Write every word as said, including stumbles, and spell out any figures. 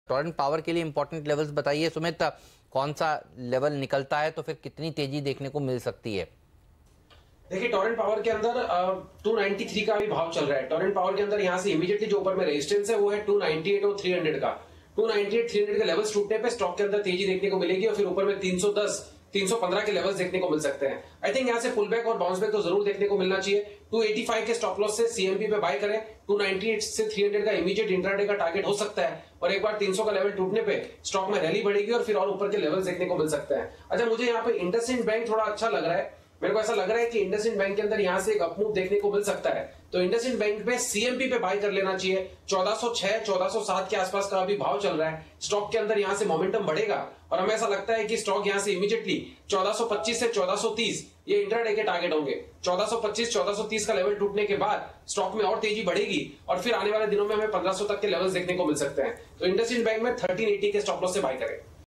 Torrent power के लिए important levels बताइए सुमित, कौन सा लेवल निकलता है तो फिर कितनी तेजी देखने को मिल सकती है? देखिए टोरेंट पावर के अंदर टू नाइंटी थ्री का भी भाव चल रहा है। टोरेंट पावर के अंदर यहाँ से इमीडिएटली जो ऊपर में रेजिस्टेंस है वो है टू नाइंटी एट और थ्री हंड्रेड का। Two ninety eight three hundred के लेवल्स टूटने पे स्टॉक के अंदर तेजी देखने को मिलेगी और फिर ऊपर में तीन सौ दस तीन सौ पंद्रह के लेवल्स देखने को मिल सकते हैं। आई थिंक यहाँ से पुल बैक और बाउंस बैक तो जरूर देखने को मिलना चाहिए। टू एटी फाइव के स्टॉप लॉस से सीएमपी पे बाय करें। टू नाइंटी एट से थ्री हंड्रेड का इमीडिएट इंट्राडे का टारगेट हो सकता है और एक बार तीन सौ का लेवल टूटने पे स्टॉक में रैली बढ़ेगी और फिर और ऊपर के लेवल्स देखने को मिल सकते हैं। अच्छा, मुझे यहाँ पे इंडसइंड बैंक थोड़ा अच्छा लग रहा है। मेरे को ऐसा लग रहा है कि इंडसइंड बैंक के अंदर यहाँ से एक अपमूव देखने को मिल सकता है, तो इंडसइंड बैंक पे सीएमपी पे बाय कर लेना चाहिए। चौदह सौ छह चौदह सौ सात के आसपास का अभी भाव चल रहा है। स्टॉक के अंदर यहाँ से मोमेंटम बढ़ेगा और हमें ऐसा लगता है कि स्टॉक यहाँ से इमीडिएटली चौदह सौ पच्चीस से चौदह सौ तीस ये इंट्राडे के टारगेट होंगे। चौदह सौ पच्चीस चौदह सौ तीस का लेवल टूटने के बाद स्टॉक में और तेजी बढ़ेगी और फिर आने वाले दिनों में हमें पंद्रह सौ तक के लेवल्स देखने को मिल सकते हैं। तो इंडसइंड बैंक में थर्टीन एटी के स्टॉप लॉस से बाय करें।